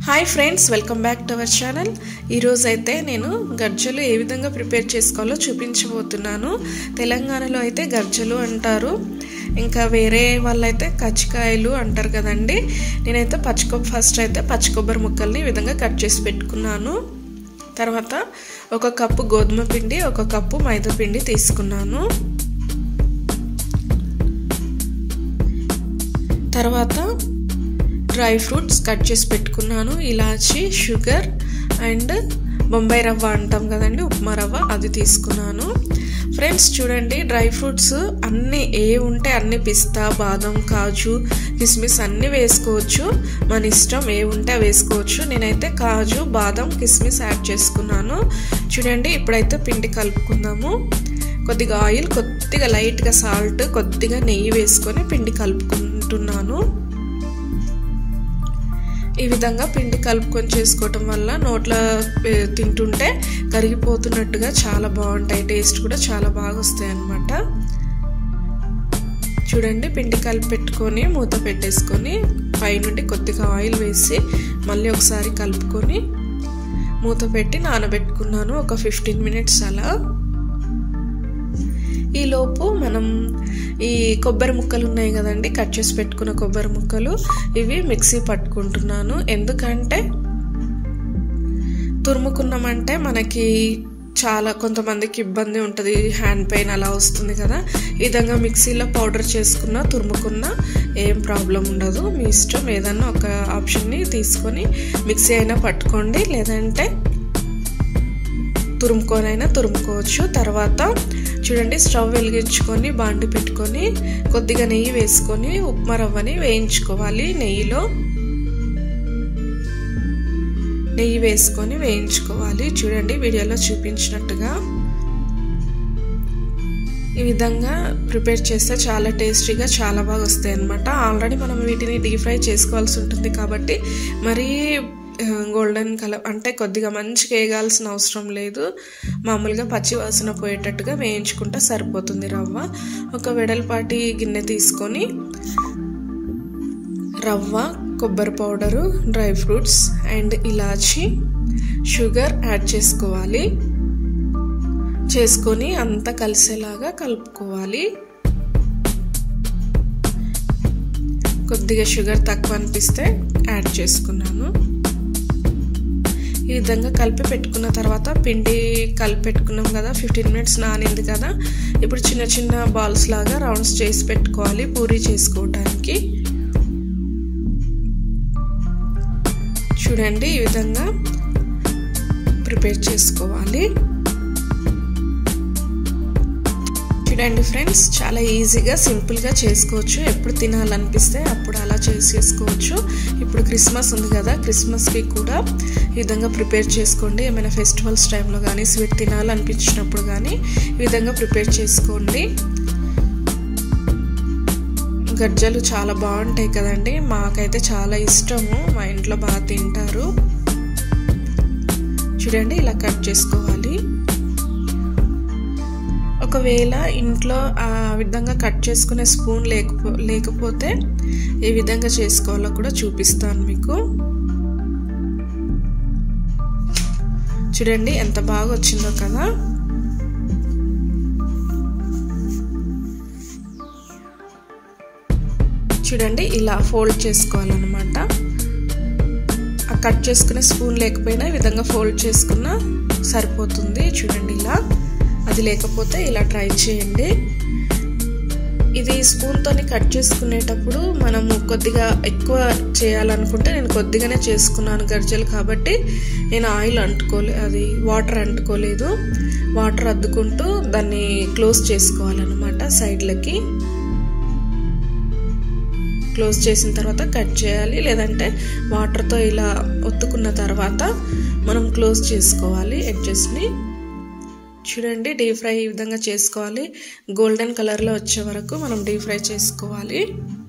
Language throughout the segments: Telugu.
Hi friends, welcome back to our channel. ఈరోజు అయితే నేను గర్జలు ఏ విధంగా ప్రిపేర్ చేసుకోవాలో చూపించబోతున్నాను. తెలంగాణలో అయితే గర్జలు అంటారు, ఇంకా వేరే వాళ్ళైతే కజ్జికాయలు అంటారు కదండి. నేనైతే ఫస్ట్ అయితే పచ్చి కొబ్బరి ముక్కల్ని ఈ విధంగా కట్ చేసి పెట్టుకున్నాను. తర్వాత 1 కప్పు గోధుమ పిండి, 1 కప్పు మైదా పిండి తీసుకున్నాను. తర్వాత డ్రై ఫ్రూట్స్ కట్ చేసి పెట్టుకున్నాను. ఇలాచి, షుగర్ అండ్ బొంబాయి రవ్వ అంటాం కదండి, ఉప్మా రవ్వ, అది తీసుకున్నాను. ఫ్రెండ్స్ చూడండి, డ్రై ఫ్రూట్స్ అన్నీ ఏ ఉంటే అన్ని, పిస్తా, బాదం, కాజు, కిస్మిస్ అన్నీ వేసుకోవచ్చు. మన ఇష్టం, ఏ ఉంటే వేసుకోవచ్చు. నేనైతే కాజు, బాదం, కిస్మిస్ యాడ్ చేసుకున్నాను. చూడండి, ఇప్పుడైతే పిండి కలుపుకుందాము. కొద్దిగా ఆయిల్, కొద్దిగా లైట్గా సాల్ట్, కొద్దిగా నెయ్యి వేసుకొని పిండి కలుపుకుంటున్నాను. ఈ విధంగా పిండి కలుపుకొని చేసుకోవటం వల్ల నోట్లో తింటుంటే కరిగిపోతున్నట్టుగా చాలా బాగుంటాయి. టేస్ట్ కూడా చాలా బాగా వస్తాయి అన్నమాట. చూడండి, పిండి కలిపి పెట్టుకొని మూత పెట్టేసుకొని పైనుండి కొద్దిగా ఆయిల్ వేసి మళ్ళీ ఒకసారి కలుపుకొని మూత పెట్టి నానబెట్టుకున్నాను ఒక 15 మినిట్స్ అలా. ఈలోపు మనం ఈ కొబ్బరి ముక్కలు ఉన్నాయి కదండి, కట్ చేసి పెట్టుకున్న కొబ్బరి ముక్కలు, ఇవి మిక్సీ పట్టుకుంటున్నాను. ఎందుకంటే తురుముకున్నామంటే మనకి చాలా కొంతమందికి ఇబ్బంది ఉంటుంది, హ్యాండ్ పెయిన్ అలా వస్తుంది కదా. ఈ విధంగా మిక్సీలో పౌడర్ చేసుకున్న, తురుముకున్న ఏం ప్రాబ్లం ఉండదు. మీ ఇష్టం, ఏదన్నా ఒక ఆప్షన్ని తీసుకొని మిక్సీ అయినా పట్టుకోండి, లేదంటే తురుముకొనైనా తురుముకోవచ్చు. తర్వాత చూడండి, స్టవ్ వెలిగించుకొని బాండి పెట్టుకొని కొద్దిగా నెయ్యి వేసుకొని ఉప్మా రవ్వని వేయించుకోవాలి. నెయ్యి వేసుకొని వేయించుకోవాలి. చూడండి, వీడియోలో చూపించినట్టుగా ఈ విధంగా ప్రిపేర్ చేస్తే చాలా టేస్టీగా, చాలా బాగా వస్తాయి అన్నమాట. ఆల్రెడీ మనం వీటిని డీప్ ఫ్రై చేసుకోవాల్సి ఉంటుంది కాబట్టి మరీ గోల్డెన్ కలర్ అంటే కొద్దిగా మంచిగా వేగాల్సిన అవసరం లేదు. మామూలుగా పచ్చి వాసన పోయేటట్టుగా వేయించుకుంటే సరిపోతుంది. రవ్వ ఒక వెడల్పాటి గిన్నె తీసుకొని రవ్వ, కొబ్బరి పౌడరు, డ్రై ఫ్రూట్స్ అండ్ ఇలాచి, షుగర్ యాడ్ చేసుకోవాలి. చేసుకొని అంతా కలిసేలాగా కలుపుకోవాలి. కొద్దిగా షుగర్ తక్కువ అనిపిస్తే యాడ్ చేసుకున్నాను. ఈ విధంగా కలిపి పెట్టుకున్న తర్వాత పిండి కలిపి పెట్టుకున్నాం కదా, 15 మినిట్స్ నానింది కదా. ఇప్పుడు చిన్న చిన్న బాల్స్ లాగా రౌండ్స్ చేసి పెట్టుకోవాలి పూరీ చేసుకోవడానికి. చూడండి, ఈ విధంగా ప్రిపేర్ చేసుకోవాలి. చూడండి ఫ్రెండ్స్, చాలా ఈజీగా, సింపుల్గా చేసుకోవచ్చు. ఎప్పుడు తినాలనిపిస్తే అప్పుడు అలా చేసుకోవచ్చు. ఇప్పుడు క్రిస్మస్ ఉంది కదా, క్రిస్మస్కి కూడా ఈ విధంగా ప్రిపేర్ చేసుకోండి. ఏమైనా ఫెస్టివల్స్ టైంలో కానీ, స్వీట్ తినాలనిపించినప్పుడు కానీ ఈ విధంగా ప్రిపేర్ చేసుకోండి. గర్జలు చాలా బాగుంటాయి కదండి, మాకైతే చాలా ఇష్టము, మా ఇంట్లో బాగా తింటారు. చూడండి, ఇలా కట్ చేసుకోవాలి. ఒకవేళ ఇంట్లో ఆ విధంగా కట్ చేసుకునే స్పూన్ లేకపోతే ఏ విధంగా చేసుకోవాలో కూడా చూపిస్తాను మీకు. చూడండి, ఎంత బాగా వచ్చిందో కదా. చూడండి, ఇలా ఫోల్డ్ చేసుకోవాలన్నమాట. ఆ కట్ చేసుకునే స్పూన్ లేకపోయినా ఈ విధంగా ఫోల్డ్ చేసుకున్నా సరిపోతుంది. చూడండి, ఇలా అది లేకపోతే ఇలా ట్రై చేయండి. ఇది స్పూన్తోని కట్ చేసుకునేటప్పుడు మనము కొద్దిగా ఎక్కువ చేయాలనుకుంటే, నేను కొద్దిగానే చేసుకున్నాను గర్జలు కాబట్టి నేను ఆయిల్ అది వాటర్ అంటుకోలేదు. వాటర్ అద్దుకుంటూ దాన్ని క్లోజ్ చేసుకోవాలన్నమాట. సైడ్లకి క్లోజ్ చేసిన తర్వాత కట్ చేయాలి, లేదంటే వాటర్తో ఇలా ఒత్తుకున్న తర్వాత మనం క్లోజ్ చేసుకోవాలి ఎడ్జెస్ని. చూడండి, డీప్ ఫ్రై ఈ విధంగా చేసుకోవాలి. గోల్డెన్ కలర్లో వచ్చే వరకు మనం డీప్ ఫ్రై చేసుకోవాలి.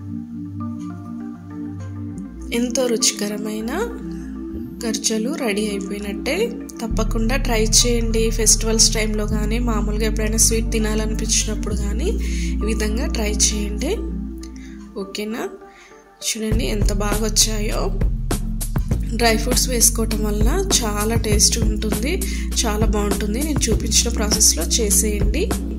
ఎంతో రుచికరమైన గర్జలు రెడీ అయిపోయినట్టే. తప్పకుండా ట్రై చేయండి. ఫెస్టివల్స్ టైంలో కానీ, మామూలుగా ఎప్పుడైనా స్వీట్ తినాలనిపించినప్పుడు కానీ ఈ విధంగా ట్రై చేయండి. ఓకేనా? చూడండి ఎంత బాగా వచ్చాయో. డ్రై ఫ్రూట్స్ వేసుకోవటం వల్ల చాలా టేస్ట్ ఉంటుంది, చాలా బాగుంటుంది. నేను చూపించిన ప్రాసెస్లో చేసేయండి.